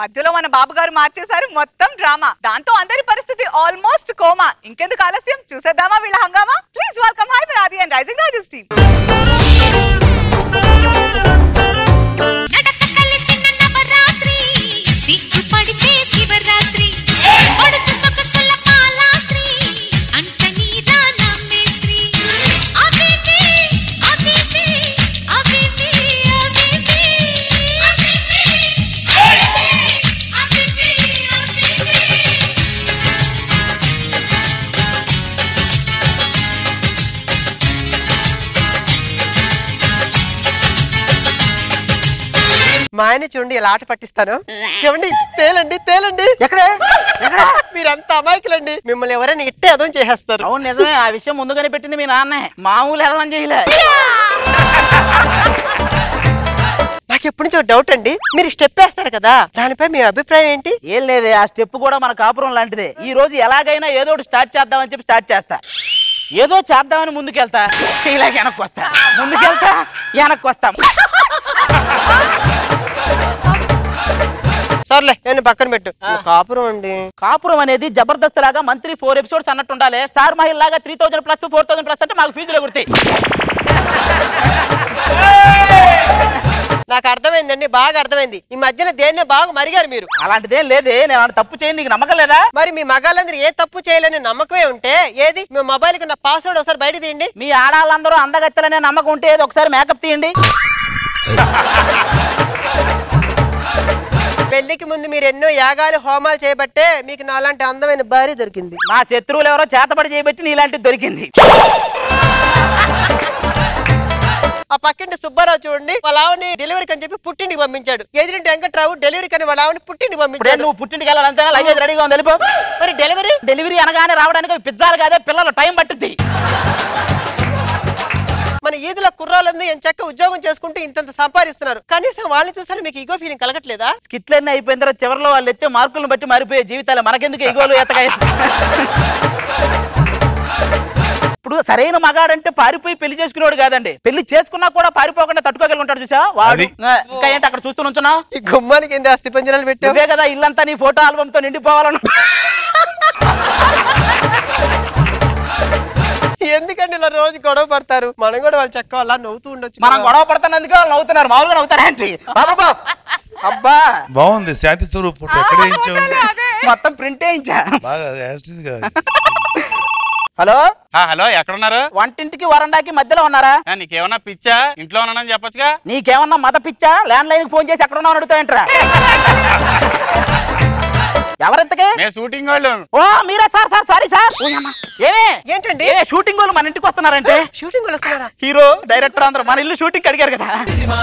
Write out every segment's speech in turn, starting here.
మధ్యలో మన బాబు గారు మార్చేశారు మొత్తం డ్రామా. దాంతో అందరి పరిస్థితి ఆల్మోస్ట్ కోమా. ఇంకెందుకు ఆలస్యం, చూసేద్దామా వీళ్ళ హంగామా. ప్లీజ్ వెల్కమ్ హై Aadi and Rising Raju team. మా ఆయన చూడండి ఇలా ఆట పట్టిస్తాను. ఏమండి తేలండి తేలండి. ఎక్కడే మీరంతా అమాయకులండి, మిమ్మల్ని ఎవరైనా ఇట్టే అదం చేసేస్తారు. అవును నిజమే, ఆ విషయం ముందుగానే పెట్టింది మీ నాన్నే. మామూలు ఎలా చేయలే. నాకు ఎప్పటి నుంచో డౌట్ అండి, మీరు స్టెప్ వేస్తారు కదా, దానిపై మీ అభిప్రాయం ఏంటి? ఏం లేదే, ఆ స్టెప్ కూడా మన కాపురం లాంటిదే. ఈ రోజు ఎలాగైనా ఏదో ఒకటి స్టార్ట్ చేద్దామని చెప్పి స్టార్ట్ చేస్తా. ఏదో చేద్దామని ముందుకెళ్తా, చేయలేక వెనక్కి వస్తా, ముందుకెళ్తా వెనక్కి వస్తాం. సర్లే నేను పక్కన పెట్టు. కాపురం అండి, కాపురం అనేది జబర్దస్త్ లాగా మంత్లీ 4 ఎపిసోడ్స్ అన్నట్టు ఉండాలి. స్టార్ మహిళ లాగా 3000 ప్లస్ 4000 ప్లస్ అంటే మాకు ఫీజులు ఎగురుతాయి. నాకు అర్థమైందండి, బాగా అర్థమైంది. ఈ మధ్యన దేన్నే బాగా మరిగారు మీరు. అలాంటిదేం లేదే, నేను తప్పు చేయని నీకు నమ్మకం లేదా? మరి మీ మగాళ్ళందరూ ఏ తప్పు చేయలేని నమ్మకమే ఉంటే ఏది మీ మొబైల్ కి నా పాస్వర్డ్ ఒకసారి బయట తీయండి. మీ ఆడాళ్ళందరూ అందగత్తెలనే నమ్మకం ఉంటే ఏదో ఒకసారి మేకప్ తీయండి. పెళ్లికి ముందు మీరు ఎన్నో యాగాలు హోమాలు చేయబట్టే మీకు నాలాంటి అందమైన భార్య దొరికింది. నా శత్రువులు ఎవరో చేతబడి చేయబట్టి నీలాంటిది దొరికింది. ఆ పక్కింటి సుబ్బారావు చూడండి, వాళ్ళ ఆవుని డెలివరీకి అని చెప్పి పుట్టింటికి పంపించాడు. ఎదురింటి వెంకట్రావు డెలివరీకి అని వాళ్ళ ఆవుని పుట్టింటికి పంపించాడు. నువ్వు పుట్టింటికి వెళ్ళాలంటే లగేజ్ రెడీగా ఉంది, వెళ్ళిపో. మరి డెలివరీ అనగానే రావడానికి పిజ్జాలు కాదే, పిల్లలు టైం పట్టుద్ది. మన ఈదుల కుర్రాళ్ళందరూ ఎంచక్క ఉద్యోగం చేసుకుంటూ ఇంతంత సంపాదిస్తున్నారు, కనీసం వాళ్ళని చూసాను మీకు ఈగో ఫీలింగ్ కలగట్లేదా? స్కిట్లన్నీ అయిపోయిన తర్వాత చివరిలో వాళ్ళు ఎత్తే మార్కులను బట్టి మారిపోయే జీవితాలు మనకెందుకు ఈగోలు ఎత్తగా. ఇప్పుడు సరైన మగాడంటే పారిపోయి పెళ్లి చేసుకునేవాడు కాదండి, పెళ్లి చేసుకున్నా కూడా పారిపోకుండా తట్టుకోగలిగి ఉంటాడు. చూసా వాడు ఇంకా ఏంటి అక్కడ చూస్తూ నుంచున్నావు? ఈ గుమ్మానికి ఏంది అస్థి పంజరాలు పెట్టావే కదా, ఇల్లంతా నీ ఫోటో ఆల్బమ్ తో నిండిపోవాలను. ఎందుకంటే ఇలా రోజు గొడవ పడతారు? మనం కూడా వాళ్ళు చక్క అలా నవ్వుతూ ఉండొచ్చు. మనం గొడవ పడుతున్నందుకే వాళ్ళు నవ్వుతున్నారు, మామూలుగా నవ్వుతారా ఏంటి? అబ్బా బాగుంది, శాంతి స్వరూప్ ఫోటో ఎక్కడ వేయించావు? మొత్తం ప్రింట్ వేయించా. హలో హలో, ఎక్కడున్నారు? వంటింటికి వరండాకి మధ్యలో ఉన్నారా? నీకేమన్నా పిచ్చా? ఇంట్లో ఉన్నానని చెప్పొచ్చుగా. నీకేమన్నా మత పిచ్చా? ల్యాండ్ లైన్ ఫోన్ చేసి ఎక్కడ ఉన్నావు అడుగుతాయంటరా? ఎవరింతకి? షూటింగ్ వాళ్ళు. ఓ మీరా సార్? Sir sorry sir. ఏమే ఏంటండి షూటింగ్ వాళ్ళు మన ఇంటికి వస్తున్నారంటే? షూటింగ్ వాళ్ళు వస్తున్నారా? హీరో డైరెక్టర్ అందరూ మన ఇల్లు షూటింగ్ అడిగారు కదా.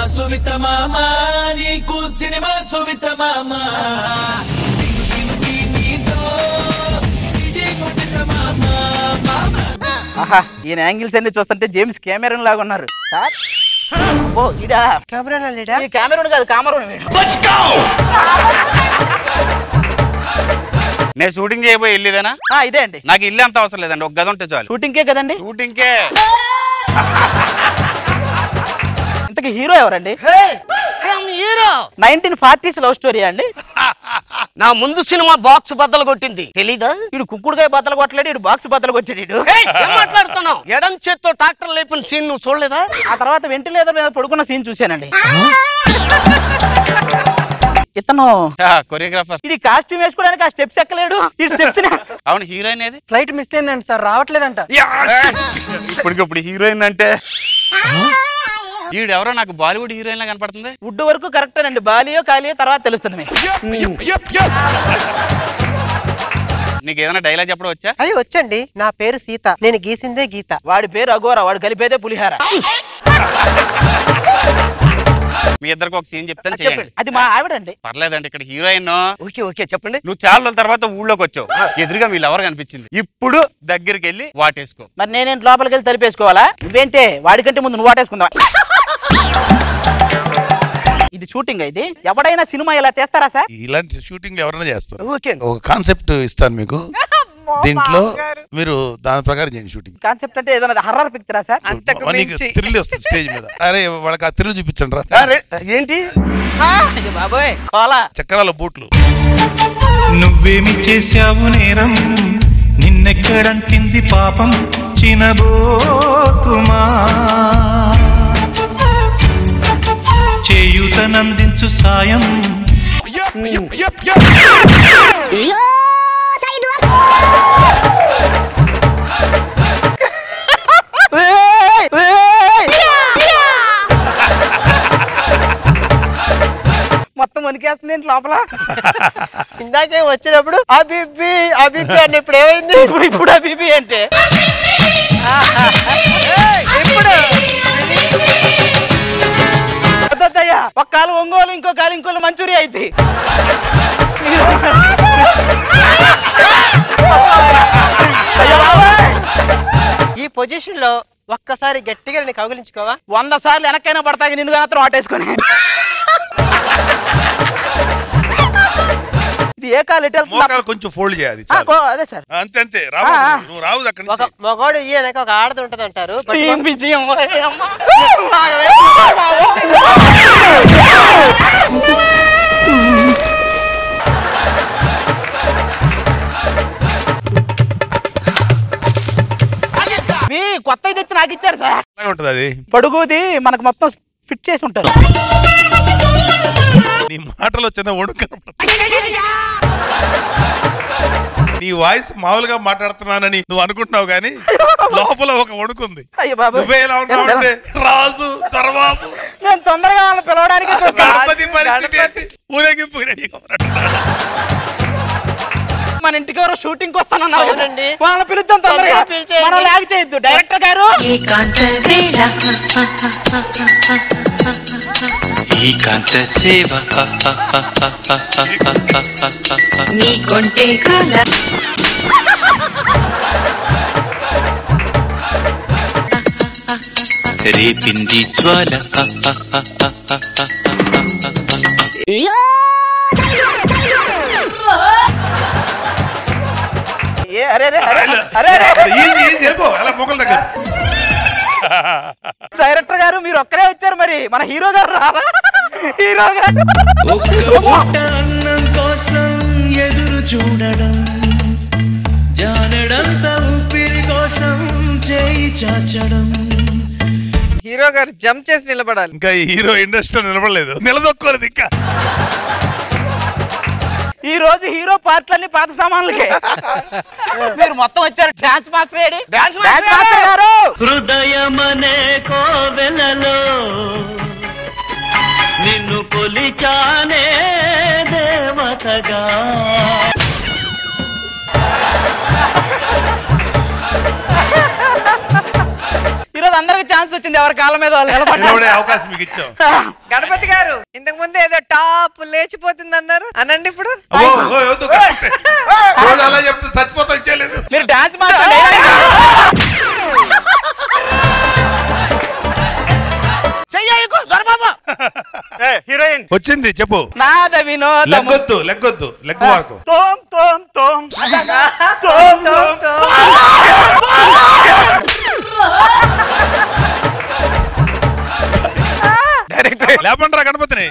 ఆహా, ఈయన యాంగిల్స్ అన్ని చూస్తుంటే జేమ్స్ కెమెరాన్ లాగా ఉన్నారు సార్. ఓ ఇడా కెమెరా లేడా? ఈ కెమెరాన్ కాదు, కామరాన్. నేను షూటింగ్ చేయబోయే ఇల్లు ఇదేనా? ఇదే అండి. నాకు ఇల్లు అంత అవసరం లేదండి, ఒక గది ఉంటే చాలు. షూటింగ్కే కదండి? షూటింగ్కే. ఇంతకీ హీరో ఎవరండి? 1940s లవ్ స్టోరీ అండి. నా ముందు సినిమా బాక్స్ బద్దలు కొట్టింది, తెలీదా? ఇడు కుంకుడుకాయ బద్దలు కొట్టలేడు, ఇడు బాక్స్ బద్దలు కొట్టాడు. ఏం మాట్లాడుతున్నావు? ఎడం చేత్తో ట్రాక్టర్ లేపిన సీన్ నువ్వు చూడలేదా? ఆ తర్వాత వెంటిలేటర్ మీద పడుకున్న సీన్ చూశానండి. ఇతను కొరియోగ్రాఫర్. ఇది కాస్ట్యూమ్ వేసుకోవడానికి ఆ స్టెప్స్ ఎక్కలేడు. ఈ స్టెప్స్ అవును, హీరోయిన్ ఏది? ఫ్లైట్ మిస్ అయిందండి సార్, రావట్లేదంట. ఇప్పుడు హీరోయిన్ అంటే ఈవిడెవరో నాకు బాలీవుడ్ హీరోయిన్ లా కనపడుతుంది. వుడ్ వరకు కరెక్ట్ అండి, బాలియో కాలియో తర్వాత తెలుస్తుంది. నీకు ఏదైనా డైలాగ్ చెప్పడం వచ్చా? అది వచ్చండి. నా పేరు సీత, నేను గీసిందే గీత. వాడి పేరు అఘోరా, వాడు కలిపేదే పులిహార. మీ ఇద్దరికి ఒక సీన్ చెప్తాను, చేయండి. అది మా ఆవిడండి. పర్లేదండి, ఇక్కడ హీరోయిన్. ఓకే ఓకే చెప్పండి. నువ్వు చాలా రోజుల తర్వాత ఊళ్ళోకి వచ్చావు, ఎదురుగా వీళ్ళు ఎవరు కనిపించింది. ఇప్పుడు దగ్గరికి వెళ్ళి వాటేసుకో. మరి నేనేంటి లోపలికి వెళ్ళి తలిపేసుకోవాలా? నువ్వేంటే వాడికంటే ముందు నువ్వు వాటేసుకుందాం. ఇది షూటింగ్ అయితే ఎవడైనా సినిమా ఇలా చేస్తారా సార్? ఇలాంటి షూటింగ్ ఎవరైనా చేస్తారు. ఓకే, ఒక కాన్సెప్ట్ ఇస్తాను మీకు, దీంట్లో మీరు దాని ప్రకారం చేయండి షూటింగ్. కాన్సెప్ట్ అంటే ఏదైనా హర్రర్ పిక్చరా సార్? థ్రిల్ వస్తుంది స్టేజ్ మీద. అరే వాళ్ళకి ఆ థ్రిల్ చూపించండి రా. ఏంటి బాబోయ్ కోలా చక్రాల బూట్లు. నువ్వేమి చేశావు నేరం, నిన్నెక్కడంటింది పాపం చినబోకుమా, చేయూతనందించు సాయం. మొత్తం వణికేస్తుంది ఏంటి లోపల. ఇందాకే వచ్చినప్పుడు అబిబి అబిబి అన్నప్పుడు ఏమైంది? ఇప్పుడు అబిబి అంటే ఇప్పుడు వద్దయ్యా, ఒక కాలు ఒంగోలు ఇంకో కాలు ఇంకోలు మంచూరియా అయితే. ఈ పొజిషన్ లో ఒక్కసారి గట్టిగా నేను కౌగిలించుకోవా? 100 సార్లు వెనక్కైనా పడతాయి నిన్ను మాత్రం ఆటేసుకుని. ఇది ఏ కాలు ఎటు మోకాలు కొంచెం ఫోల్డ్ చేయాలి. అదే సార్, అంతే అంతే. రావు, నువ్వు రావు అక్కడి నుంచి. మగోడు ఈయనక ఒక ఆడది ఉంటది అంటారు. విజయం మీ కొత్త తెచ్చి నాకు ఇచ్చారు సార్. ఉంటది అది పడుగుది మనకు మొత్తం ఫిట్ చేసి ఉంటారు. నీ మాటలో చిన్న వణుకు. నీ వాయిస్ మామూలుగా మాట్లాడుతున్నానని నువ్వు అనుకుంటున్నావు కానీ లోపల ఒక వణుకుంది. నువ్వే ఎలా ఉన్నావు అంటే రాజు దర్బాబు. నేను తొందరగా వాళ్ళని పిలవడానికి ఊరేగింపు రెడీగా ఉన్నాడు. మన ఇంటికి ఎవరో షూటింగ్ వస్తానన్నారు. అవునండి. వాళ్ళని పిలుద్దాం తొందరగా. మనం లాగ్ చేయొద్దు. డైరెక్టర్ గారు ఏకాంత సేవ నీకొంటే కల రేపింది జ్వాల. డైరెక్టర్ గారు మీరు ఒక్కరే వచ్చారు, మరి మన హీరో గారు రారా? హీరో గారు అన్నం కోసం ఎదురు చూడడం, జానడంత ఊపిరి కోసం చేయి చాచడం. హీరో గారు జంప్ చేసి నిలబడాలి. ఇంకా ఈ హీరో ఇండస్ట్రీలో నిలబడలేదు, నిలదొక్కోలేదు ఇంకా. ఈ రోజు హీరో పాటలన్నీ పాత సామాన్లకే. మీరు మొత్తం వచ్చారు. డాన్స్ మాస్టర్ ఏడి? డాన్స్ మాస్టర్ గారు. హృదయమనే కోవెలలో నిన్ను కొలిచానే దేవతగా. ఈరోజు అందరికి ఛాన్స్ వచ్చింది, ఎవరి కాళ్ళ మీద వాళ్ళు నిలబడే అవకాశం మీకు ఇచ్చాం. గణపతి గారు ఇంతకు ముందు ఏదో టాప్ లేచిపోతుంది అన్నారు, అనండి ఇప్పుడు. అలా చెప్తే చచ్చిపోతా ఇచ్చేయలేదు. మీరు డాన్స్ మాస్టర్ హీరోయిన్ వచ్చింది చెప్పు. నాద వినోదం. లెగ్గొద్దు లెగ్గొద్దు లెగ్గు వాడుకో. తోం తోం తోం తోం తోం తోం. లేపండ్రా గణపతిని.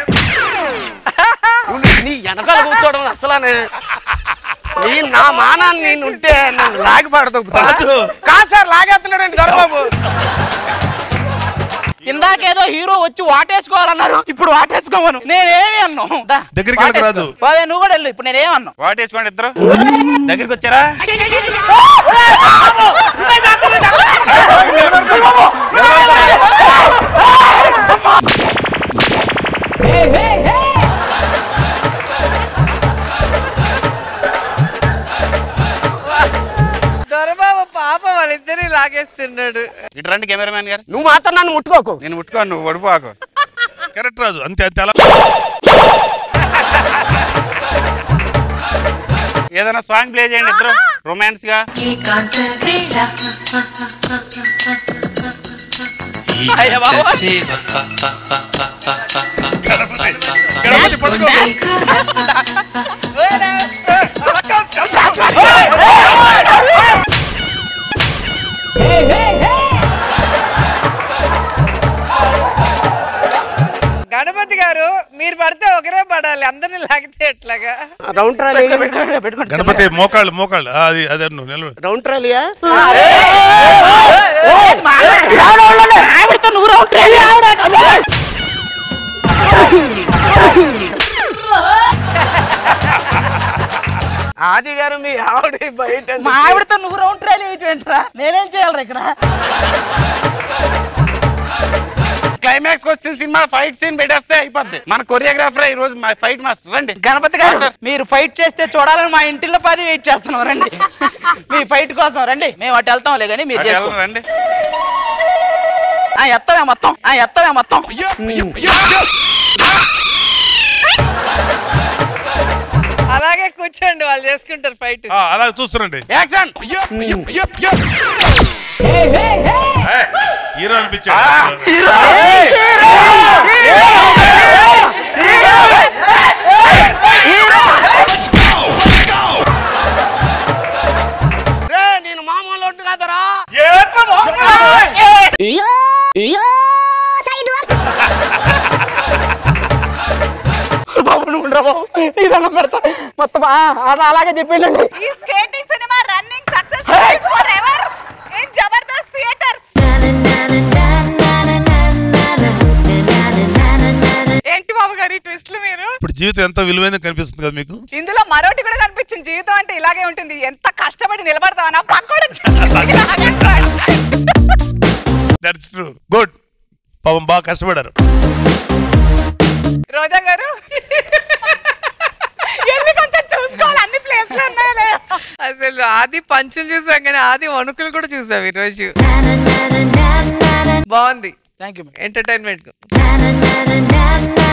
నీ వెనకాల కూర్చోవడం అసలు నా మానాన్ని నేను ఉంటే నన్ను లాగి పడదు. కాదు సార్, లాగేస్తున్నాడండి దొరబాబు. ఇందాకేదో హీరో వచ్చి వాటేసుకోవాలన్నారు, ఇప్పుడు వాటేసుకోమను. నేనేమి అన్నాను? దగ్గరికి వెళ్ళకు రాజు. నువ్వు కూడా వెళ్ళు. ఇప్పుడు నేనేమన్నా? వాటేసుకోండి ఇద్దరు. దగ్గరికి వచ్చారా? దొరబాబు పాప వాళ్ళిద్దరిని లాగేస్తున్నాడు. ఇటు రండి కెమెరామ్యాన్ గారు. నువ్వు మాత్రం నన్ను ముట్టుకోకు. నేను ముట్టుకోను, నువ్వు ఒడిపోకు. కరెక్ట్ రాజు, అంతే అంతే. అలా ఏదైనా సాంగ్ ప్లే చేయండి ఇద్దరు రొమాన్స్ గా. గణపతి పడుకో. గణపతి గారు మీరు లాగితే ఎట్లాగా రౌండ్ ట్రాలీ గణపతి మోకాళ్ళు మోకాళ్ళు అది అదే నువ్వు నిలబడు. రౌండ్ ట్రాలీయా ఆది గారు మీ ఆవిడ బయట మా ఆవిడతో నువ్వు రౌండ్ ట్రైల్ ఏంటంటరా నేనేం చేయాలి ఇక్కడ క్లైమాక్స్ వచ్చిన సినిమా ఫైట్ సీన్ పెట్టేస్తే అయిపోద్ది మన కొరియోగ్రాఫర్ ఈ రోజు ఫైట్ మాస్టర్ రండి గణపతి గారు మీరు ఫైట్ చేస్తే చూడాలని మా ఇంటిలో 10 వెయిట్ చేస్తున్నాం రండి మీ ఫైట్ కోసం రండి మేము అటు వెళ్తాంలే కానీ మీరు రండి ఎత్తమే మొత్తం అలాగే కూర్చోండి వాళ్ళు చేసుకుంటారు ఫైట్ అలా చూస్తురండి యాక్షన్ హీరో అనిపించాడు నేను మామూలు ఒట్టు కాదరా బాబు నువ్వు ఉండరా బాబు ఇదన్నా పెడతా మొత్తం అలాగే చెప్పండి ఈ skating cinema running success forever in Jabardasth theatres. ఏంటి బాబు గారు ఈ ట్విస్ట్లు మీరు? ఇప్పుడు జీవితం ఎంత విలువైన కనిపిస్తుంది కదా మీకు. ఇందులో మరోటి కూడా కనిపించింది, జీవితం అంటే ఇలాగే ఉంటుంది, ఎంత కష్టపడి నిలబడతావనా పక్కోడు. That's true. గుడ్. పాపం బాగా కష్టపడారు. రోజా గారు ఎందుకంటే చూసుకోవాలి అన్ని ప్లేస్లు ఉన్నాయో. అసలు ఆది పంచులు చూసాం కానీ ఆది వణుకులు కూడా చూసాం ఈ రోజు. బాగుంది. Thank you. ఎంటర్టైన్మెంట్